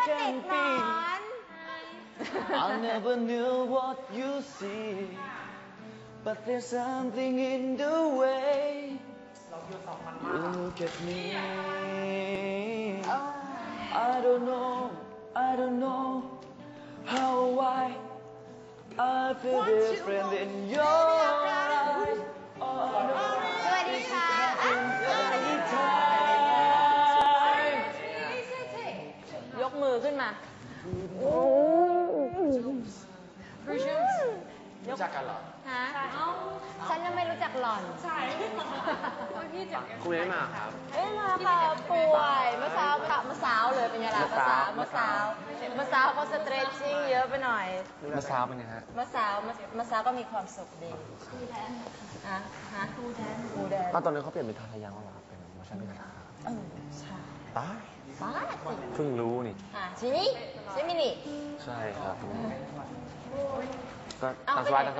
can be. I never knew what you see, but there's something in the way you look at me. I don't know how I feel different in your eyes. สวัสดีค่ะยกมือขึ้นมารู้จักกันเหรอฮะฉันยังไม่รู้จักหล่อนใช่คุณไม่มาครับไม่มาค่ะป่วยเมื่อเช้าเลยเป็นไงล่ะเมื่อเช้าเขาสเตรชชิ่งเยอะไปหน่อยเมื่อเช้าเป็นไงฮะเมื่อเช้าก็มีความสุขดีครูแดนครูแดนตอนนี้เขาเปลี่ยนเป็นทาทายังแล้วเหรอครับเป็นเวอร์ชันเป็นทาใช่ตายเพิ่งรู้นี่ใช่มินิใช่ครับก็ตามสบายนอน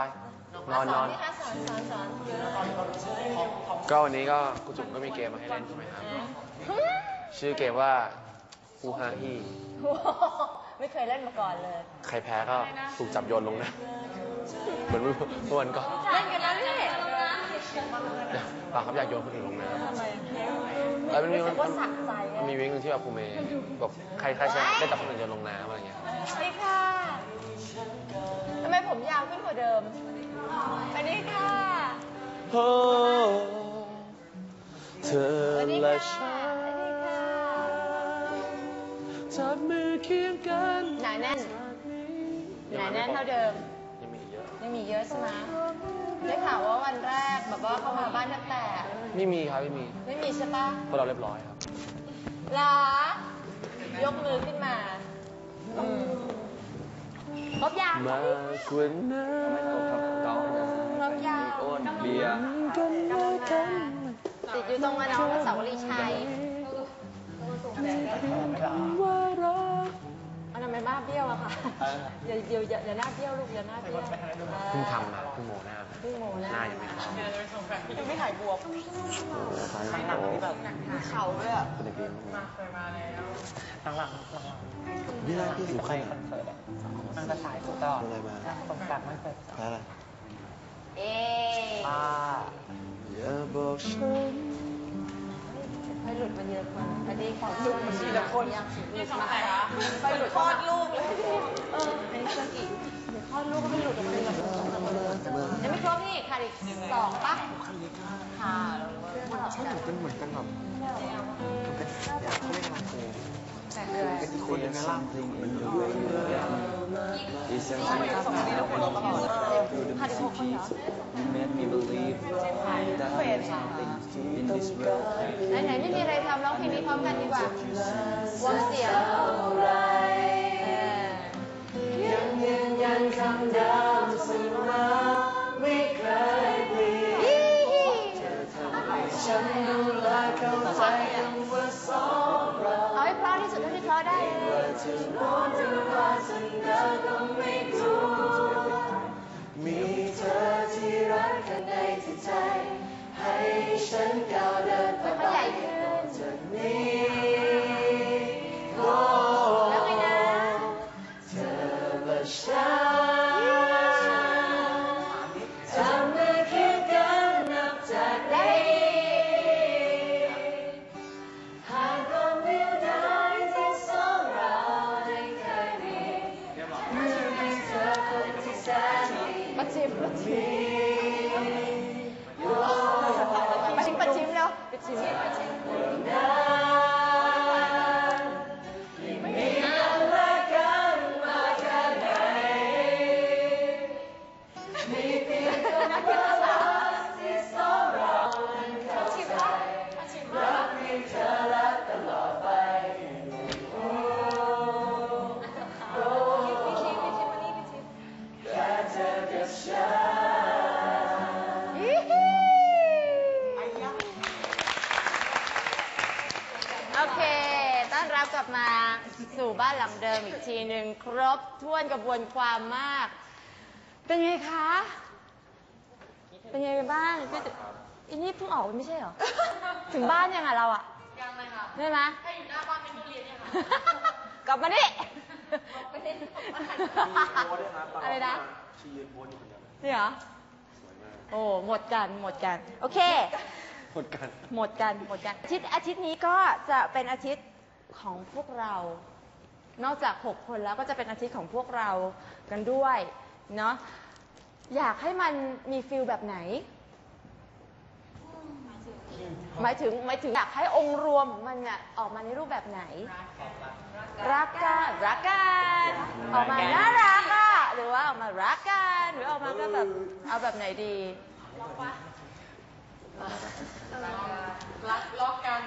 ก็วันนี้ก็คุณจุ๋มก็มีเกมมาให้เล่นใช่ไหมครับชื่อเกมว่าอูฮาฮีไม่เคยเล่นมาก่อนเลยใครแพ้ก็ถูกจับโยนลงนะเหมือนเมื่อวันก่อนเล่นกันแล้วพี่ป่าครับอยากโยนคนอื่นลงน้ำทำไมมันมีวิ่งนึงที่แบบภูเมย์บอกใครใช้ได้จับคนอื่นโยนลงน้ำอะไรเงี้ยสวัสดีค่ะทำไมผมยาวขึ้นกว่าเดิมสวัสดีค่ะโอ้เธอและฉันจับมือเคียงกันหนาแน่นเท่าเดิมยังมีเยอะใช่ไหมได้ข่าวว่าวันแรกแบบว่าเข้ามาบ้านแตกไม่มีครับไม่มีใช่ปะเพราะเราเรียบร้อยครับหรอยกมือขึ้นมาครบยังมากว่านั้นครบยังเบียร์ติดอยู่ตรงอนุสาวรีย์ชัยทำไมบ้าเบี้ยวอะค่ะอย่าหน้าเบี้ยวลูกอย่าหน้าเบี้ยวเพิ่งทำมาเพิ่งโมหน้ายังไม่เข้ายังไม่ถ่ายบวกหนังที่แบบเข่าด้วยอะเคยมาแล้วหลังนี่น่าที่สุดใครคอนเสิร์ตนั่งกระสายสุดต่ออะไรมาตรงกลางไม่เสร็จแพ้อะไรอย่าบอกฉันค่อยหลุดมาเยอะกว่าอันนี้ของหลุดมาทีละคนหลุดมาค่อยหลุดคลอดลูกเลยอันนี้เครื่องอีกเดี๋ยวคลอดลูกก็ไม่หลุดออกไปแบบยังไม่ครบนี่ขาดอีก2ป่ะค่ะใช่เป็นเหมือนกันแบบเป็นเขาเรียกอะไรเป็นอีกคนนึงนะล่ะมันอยู่ขาดอีก6 คนเหรอไหนไม่มีอะไรทำร้องเพลงนี้พร้อมกันดีกว่าวงเสียงยังยืนยันคำเดิมเสมอไม่เคยเปลี่ยนเธอทำให้ฉันดูแลเข้าใจคำว่าสองเราเอาให้เพราะที่สุดเท่าที่เพราะได้ว่าจะร้อนจะว่าจะหนาวก็ไม่กลัวมีเธอที่รักข้างในจิตใจให้ฉันก้าวเดินต่อไปจากนี้แล้วไงนะเธอและฉันจับมือเคียงกันนับจากนี้หากก็ไม่ได้ที่สองเราได้เคยมีเมื่อมีเธอคนที่แสนดีปัดชิมแล้วปัดชิมกลับมาสู่บ้านหลังเดิมอีกทีหนึ่งครบถ้วนกระบวนความมากเป็นไงคะเป็นไงบ้างอันนี้เพิ่งออกไม่ใช่เหรอถึงบ้านยังอ่ะเราอ่ะยังเลยค่ะได้ไหมแค่อยู่หน้าบ้านเป็นทุเรียนเนี่ยค่ะกลับมาดิมีโพสด้วยนะตอนอะไรนะชียืนโพสอยู่คนเดียวนี่เหรอสวยมากโอ้หมดกันโอเคหมดกันหมดกันอาทิตย์นี้ก็จะเป็นอาทิตย์ของพวกเรา นอกจาก6 คนแล้วก็จะเป็นอาทิตย์ของพวกเรากันด้วยเนาะอยากให้มันมีฟิลแบบไหนหมายถึงอยากให้องค์รวมของมันเนี่ยออกมาในรูปแบบไหนรักกันออกมาน่ารักอะหรือว่าออกมารักกันหรือออกมาก็แบบเอาแบบไหนดีรักลอกกัน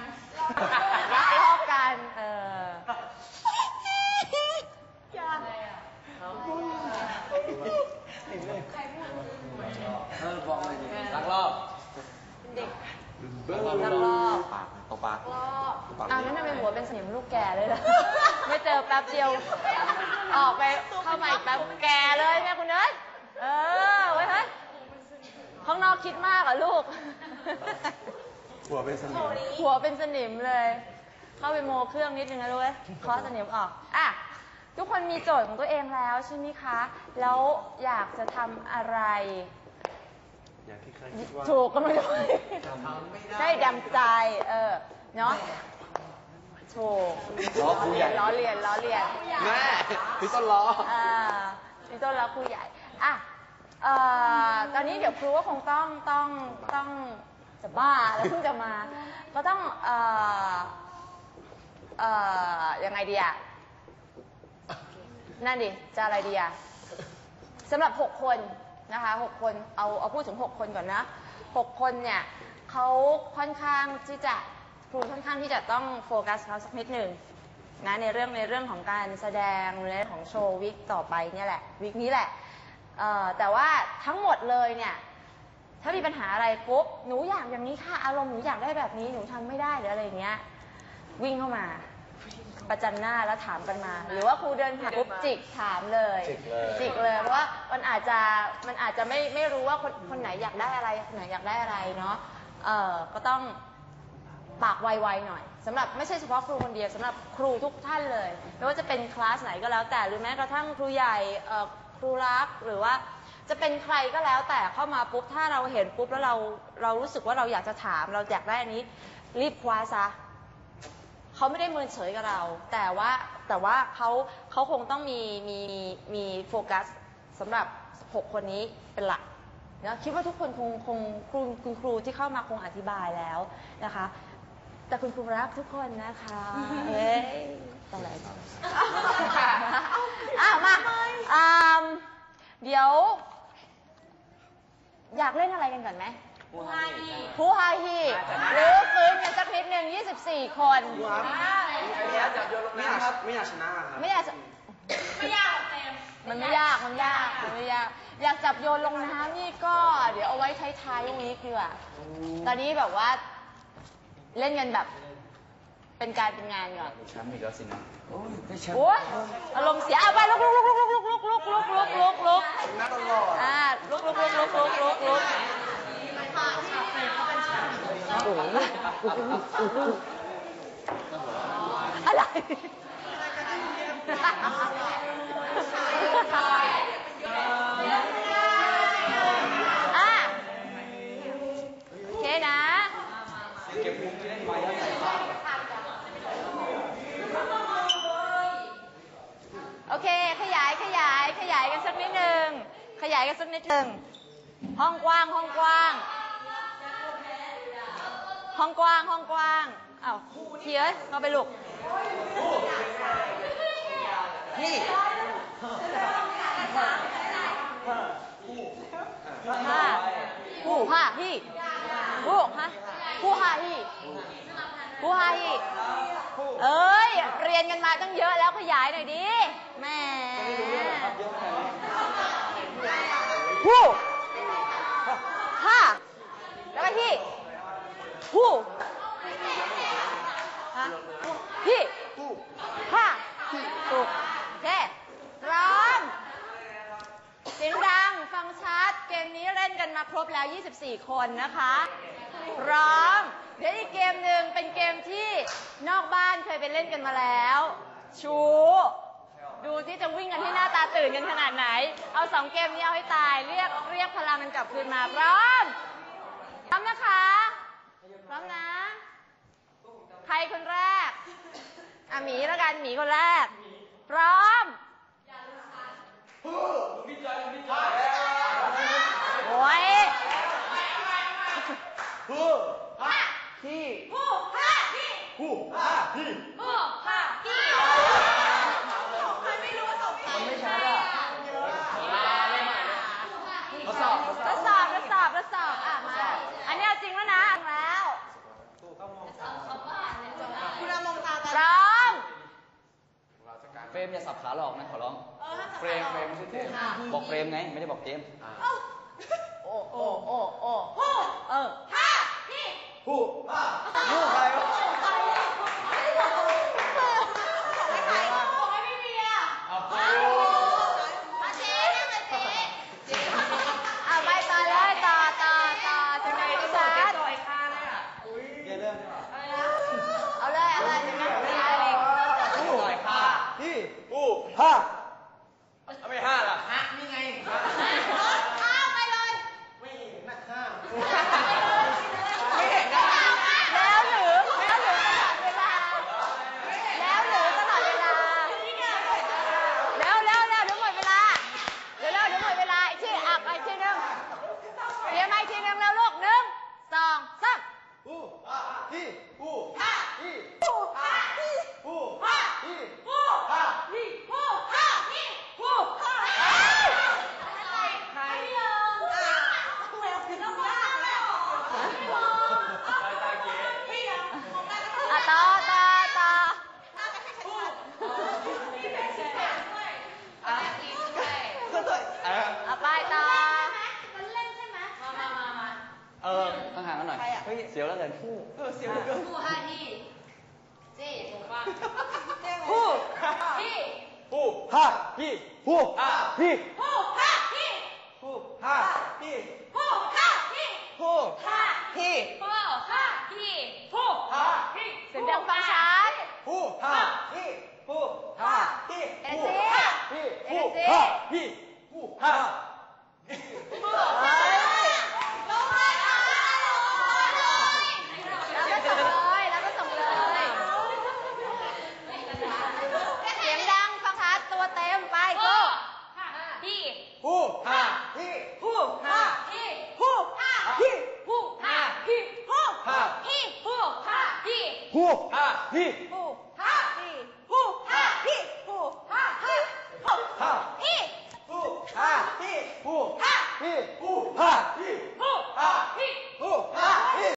บอกเลยดิรักรอบเด็กรักรอบตบปากอ้าวนั่นทำไมหัวเป็นสนิมลูกแก่เลยล่ะ ไม่เจอแป๊บเดียว ออกไปเข้ามาอีกแป๊บแก่เลยแม่คุณเอ้ยไว้เฮ้ยข้างนอกคิดมากเหรอลูกหัวเป็นสนิมหัวเป็นสนิมเลย เข้าไปโมเครื่องนิดนึงนะลูกเว้ยเคาะสนิมออกอ่ะทุกคนมีโจทย์ของตัวเองแล้วใช่ไหมคะ แล้วอยากจะทำอะไรอย่างที่เคยคิดว่าถูกก็ไม่ได้ใช่ดำใจเนาะถูกล้อเลียนแม่พี่ต้นล้อพี่ต้นล้อครูใหญ่อ่ะตอนนี้เดี๋ยวครูก็คงต้องจะบ้าแล้วเพิ่งจะมาก็ต้องยังไงดีอ่ะนั่นดิจะอะไรดีอ่ะสำหรับ6 คนนะคะ6 คนเอาพูดถึง6 คนก่อนนะ6 คนเนี่ยเขาค่อนข้างที่จะครูค่อนข้างที่จะต้องโฟกัสเขาสักนิดหนึ่งนะในเรื่องของการแสดงในเรื่องของโชว์วิกต่อไปเนี่ยแหละวิกนี้แหละแต่ว่าทั้งหมดเลยเนี่ยถ้ามีปัญหาอะไรปุ๊บหนูอยากอย่างนี้ค่ะอารมณ์หนูอยากได้แบบนี้หนูทำไม่ได้หรืออะไรอย่างเงี้ยวิ่งเข้ามาประจันหน้าแล้วถามกันมาหรือว่าครูเดินผ่านปุ๊บจิกถามเลยจิกเลยเพราะว่ามันอาจจะไม่รู้ว่าคนไหนอยากได้อะไรคนไหนอยากได้อะไรเนาะก็ต้องปากไวๆหน่อยสำหรับไม่ใช่เฉพาะครูคนเดียวสำหรับครูทุกท่านเลยไม่ว่าจะเป็นคลาสไหนก็แล้วแต่หรือแม้กระทั่งครูใหญ่ครูรักหรือว่าจะเป็นใครก็แล้วแต่เข้ามาปุ๊บถ้าเราเห็นปุ๊บแล้วเรารู้สึกว่าเราอยากจะถามเราอยากได้อันนี้รีบคว้าซะเขาไม่ได้เมินเฉยกับเราแต่ว่าเขาคงต้องมีโฟกัสสำหรับ6 คนนี้เป็นหลักนะคิดว่าทุกคนคุณครูที่เข้ามาคงอธิบายแล้วนะคะแต่คุณครูรักทุกคนนะคะเฮ้ยต้องอะไรต่อมาเดี๋ยวอยากเล่นอะไรกันก่อนไหมผู้ฮาฮีหรือฟื้นกันสักนิดหนึ่ง24 คนไม่อยากชนะครับไม่อยากมันไม่ยากอยากจับโยนลงน้ำนี่ก็เดี๋ยวเอาไว้ท้ายๆวีคดีกว่าตอนนี้แบบว่าเล่นกันแบบเป็นการเป็นงานก่อนแชมป์อีกแล้วสินะโอ้ยอารมณ์เสียเอาไปลุกน่าตลอดลุกอะไรโอเคนะเก็บมุมที่เล่นไว้แล้วใส่ผ้าโอเคขยายกันสักนิดนึงห้องกว้างอ้าวพี่เอ้ยเข้าไปลูกพี่ผู้ฮาฮีเอ้ยเรียนกันมาตั้งเยอะแล้วขยายหน่อยดิแม่ผู้ฮาแล้วก็ที่ผู้พี่ฮาถูกโอเคพร้อมเสียงดังฟังชัดเกมนี้เล่นกันมาครบแล้ว24 คนนะคะพร้อมเดี๋ยวอีกเกมหนึ่งเป็นเกมที่นอกบ้านเคยไปเล่นกันมาแล้วชูดูที่จะวิ่งกันให้หน้าตาตื่นกันขนาดไหนเอา2 เกมนี้เอาให้ตายเรียกพลังมันกลับคืนมาพร้อมนะคะพร้อมนะใครคนแรกหมีแล้วกันหมีคนแรกพร้อมโอ้ยพี่มันไม่รู้ว่าตกใจมันไม่ชัดอ่ะทดสอบมาอันนี้เอาจริงแล้วนะแล้วคุณมองตากันพร้อมเฟรมอย่าสับขาหลอกนะขอร้องเฟรมไม่ใช่เจมบอกเฟรมไงไม่ได้บอกเจมโอ้พี่ใครวะไม่ห้าล่ะฮะนี่ไงข้ามไปเลยไม่เห็นนะข้ามไม่เห็นนะแล้วหรือตลอดเวลาแล้วเดี๋ยวหมดเวลาเดี๋ยวหมดเวลาอีกทีอีกทีนึงเตรียมอีกทีนึงแล้วลูก1 2 3ไปต่อต้องห่างกันหน่อยเสียวแล้วเกินเสียวเกินพี่ถูกป่ะพี่เสียงดังฟังชัดแล้วก็ส่งเลยเสียงดังฟังชัดตัวเต็มไปกูพี่